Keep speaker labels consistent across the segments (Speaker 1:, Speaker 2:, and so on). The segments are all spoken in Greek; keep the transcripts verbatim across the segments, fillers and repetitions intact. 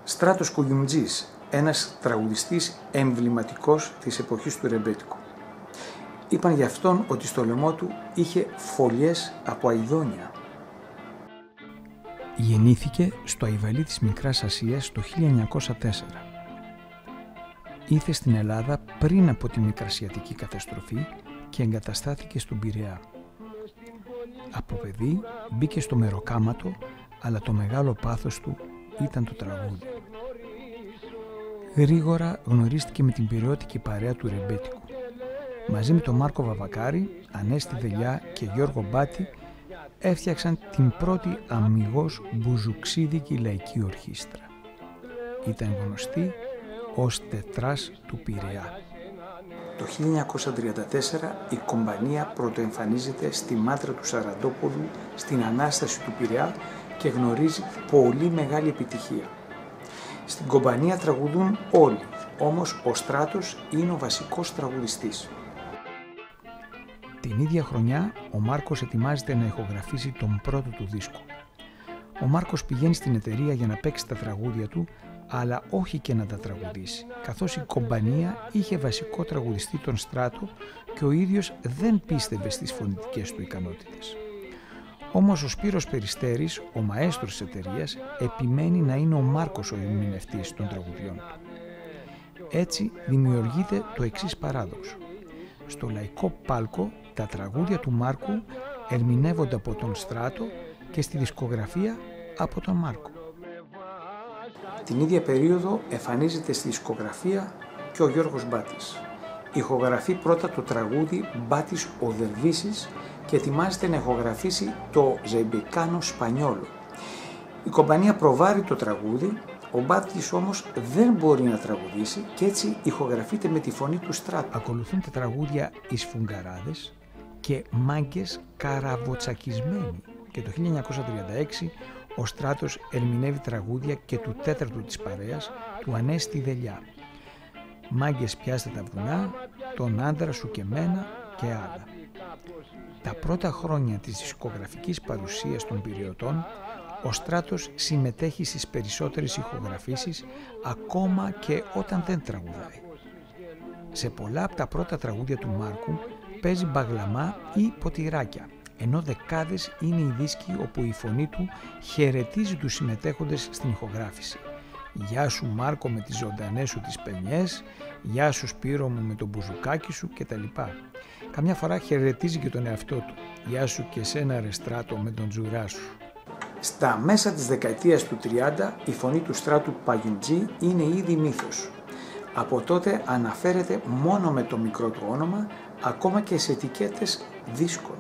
Speaker 1: Στράτος Κουγιουμτζής, ένας τραγουδιστής εμβληματικός της εποχής του ρεμπέτικου. Είπαν για αυτόν ότι στο λαιμό του είχε φωλιές από αηδόνια. Γεννήθηκε στο Αϊβαλί της Μικράς Ασίας το χίλια εννιακόσια τέσσερα. Ήρθε στην Ελλάδα πριν από τη Μικρασιατική καταστροφή και εγκαταστάθηκε στον Πειραιά. Από παιδί μπήκε στο μεροκάματο, αλλά το μεγάλο πάθος του ήταν το τραγούδι. Γρήγορα γνωρίστηκε με την πειραιώτικη παρέα του ρεμπέτικου. Μαζί με τον Μάρκο Βαβακάρη, Ανέστη Δελιά και Γιώργο Μπάτη έφτιαξαν την πρώτη αμιγώς μπουζουξίδικη λαϊκή ορχήστρα. Ήταν γνωστή ως Τετράς του Πειραιά. Το χίλια εννιακόσια τριάντα τέσσερα η κομπανία πρωτοεμφανίζεται στη Μάτρα του Σαραντόπουλου στην Ανάσταση του Πειραιά και γνωρίζει πολύ μεγάλη επιτυχία. Στην κομπανία τραγουδούν όλοι, όμως ο Στράτος είναι ο βασικός τραγουδιστής. Την ίδια χρονιά ο Μάρκος ετοιμάζεται να ηχογραφήσει τον πρώτο του δίσκο. Ο Μάρκος πηγαίνει στην εταιρεία για να παίξει τα τραγούδια του, αλλά όχι και να τα τραγουδήσει, καθώς η κομπανία είχε βασικό τραγουδιστή τον Στράτο και ο ίδιος δεν πίστευε στις φωνητικές του ικανότητες. Όμως ο Σπύρος Περιστέρης, ο μαέστρος της εταιρείας, επιμένει να είναι ο Μάρκος ο ερμηνευτής των τραγουδιών του. Έτσι δημιουργείται το εξής παράδοξο. Στο λαϊκό πάλκο τα τραγούδια του Μάρκου ερμηνεύονται από τον Στράτο και στη δισκογραφία από τον Μάρκο. Την ίδια περίοδο εμφανίζεται στη δισκογραφία και ο Γιώργος Μπάτης. Ηχογραφεί πρώτα το τραγούδι «Μπάτης ο Δερβίσης» και ετοιμάζεται να ηχογραφήσει το «Ζεϊμπεκάνο Σπανιόλο». Η κομπανία προβάρει το τραγούδι, ο Μπάτης όμως δεν μπορεί να τραγουδήσει και έτσι ηχογραφείται με τη φωνή του Στράτου. Ακολουθούν τα τραγούδια «Οι Σφουγγαράδες» και «Μάγκες Καραβοτσακισμένοι» και το χίλια εννιακόσια τριάντα έξι ο Στράτος ερμηνεύει τραγούδια και του τέταρτου της παρέας, του Ανέστη Δελιά. «Μάγκες πιάστε τα βουνά», «Τον άντρα σου και μένα» και άλλα. Τα πρώτα χρόνια της δισκογραφικής παρουσίας των Πειραιωτών, ο Στράτος συμμετέχει στις περισσότερες ηχογραφήσεις, ακόμα και όταν δεν τραγουδάει. Σε πολλά από τα πρώτα τραγούδια του Μάρκου παίζει μπαγλαμά ή ποτηράκια, ενώ δεκάδες είναι οι δίσκοι όπου η φωνή του χαιρετίζει τους συμμετέχοντες στην ηχογράφηση. «Γεια σου Μάρκο με τις ζωντανές σου τις πενιές», «Γεια σου Σπύρο μου με το μπουζουκάκι σου» κτλ. Καμιά φορά χαιρετίζει και τον εαυτό του. «Γεια σου και σένα ρε Στράτο με τον τζουρά σου». Στα μέσα της δεκαετίας του τριάντα η φωνή του Στράτου Παγιουμτζή είναι ήδη μύθος. Από τότε αναφέρεται μόνο με το μικρό του όνομα, ακόμα και σε ετικέτες δίσκων.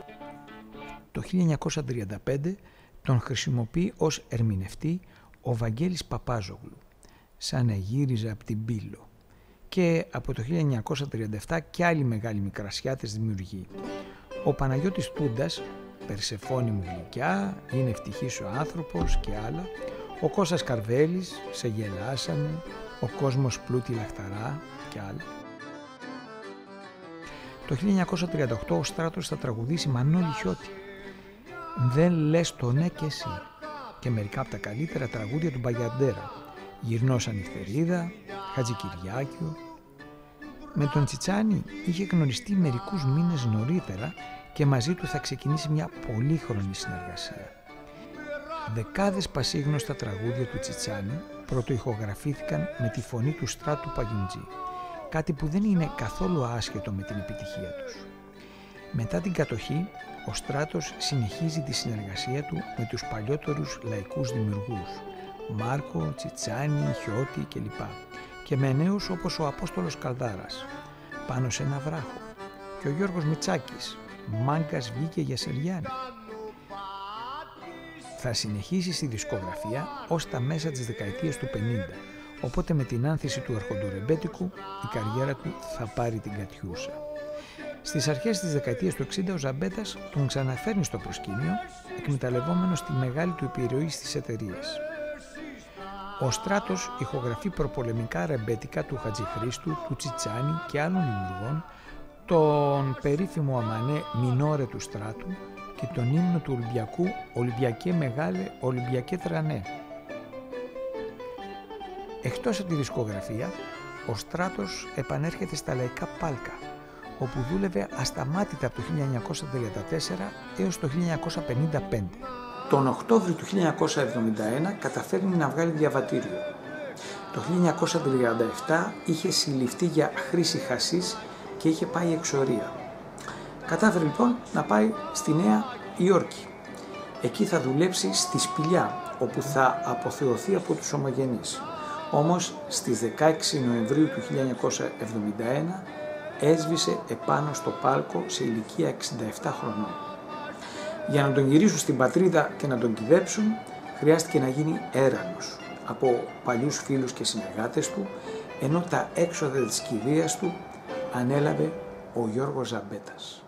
Speaker 1: Το χίλια εννιακόσια τριάντα πέντε τον χρησιμοποιεί ως ερμηνευτή ο Βαγγέλης Παπάζογλου, σαν να γύριζε από την Πύλο. Και από το χίλια εννιακόσια τριάντα επτά και άλλοι μεγάλοι μικρασιάτες δημιουργεί. Ο Παναγιώτης Τούντας, «Περσεφόνη μου γλυκιά», «Είναι ευτυχής ο άνθρωπος» και άλλα. Ο Κώστας Καρβέλης, «Σε γελάσανε», «Ο κόσμος πλούτη λαχταρά» και άλλα. Το χίλια εννιακόσια τριάντα οκτώ ο Στράτος θα τραγουδήσει Μανώλη Χιώτη, «Δεν λες το ναι και εσύ» και μερικά από τα καλύτερα τραγούδια του Μπαγιαντέρα, «Γυρνώσα νυχτερίδα», «Χατζικυριάκιο». Με τον Τσιτσάνη είχε γνωριστεί μερικούς μήνες νωρίτερα και μαζί του θα ξεκινήσει μια πολύχρονη συνεργασία. Δεκάδες πασίγνωστα τραγούδια του Τσιτσάνη πρωτοηχογραφήθηκαν με τη φωνή του Στράτου Παγιουμτζή, κάτι που δεν είναι καθόλου άσχετο με την επιτυχία τους. Μετά την κατοχή, ο Στράτος συνεχίζει τη συνεργασία του με τους παλιότερους λαϊκούς δημιουργούς, Μάρκο, Τσιτσάνη, Χιώτη κλπ. Και με νέους όπως ο Απόστολος Καλδάρας, «Πάνω σε ένα βράχο», και ο Γιώργος Μητσάκης, «Μάγκας βγήκε για Σεριάννη». Θα συνεχίσει στη δισκογραφία ως τα μέσα της δεκαετίας του πενήντα, οπότε με την άνθηση του αρχοντορεμπέτικου η καριέρα του θα πάρει την κατιούσα. Στις αρχές της δεκαετίας του εξήντα ο Ζαμπέτας τον ξαναφέρνει στο προσκήνιο, εκμεταλλευόμενος τη μεγάλη του επιρροή στις εταιρείες. Ο Στράτος ηχογραφεί προπολεμικά ρεμπέτικα του Χατζηχρήστου, του Τσιτσάνη και άλλων δημιουργών, τον περίφημο αμανέ Μινόρε του Στράτου και τον ύμνο του Ολυμπιακού «Ολυμπιακέ Μεγάλε, Ολυμπιακέ Τρανέ». Εκτός από τη δισκογραφία, ο Στράτος επανέρχεται στα λαϊκά πάλκα, όπου δούλευε ασταμάτητα από το χίλια εννιακόσια τριάντα τέσσερα έως το χίλια εννιακόσια πενήντα πέντε. Τον Οκτώβριο του χίλια εννιακόσια εβδομήντα ένα καταφέρνει να βγάλει διαβατήριο. Το χίλια εννιακόσια τριάντα επτά είχε συλληφθεί για χρήση χασίς και είχε πάει εξορία. Κατάφερε λοιπόν να πάει στη Νέα Υόρκη. Εκεί θα δουλέψει στη Σπηλιά, όπου θα αποθεωθεί από τους ομογενείς. Όμως στις δεκαέξι Νοεμβρίου του χίλια εννιακόσια εβδομήντα ένα έσβησε επάνω στο πάλκο σε ηλικία εξήντα επτά χρονών. Για να τον γυρίσουν στην πατρίδα και να τον κυδέψουν, χρειάστηκε να γίνει έρανος από παλιούς φίλους και συνεργάτες του, ενώ τα έξοδα της κηδείας του ανέλαβε ο Γιώργος Ζαμπέτας.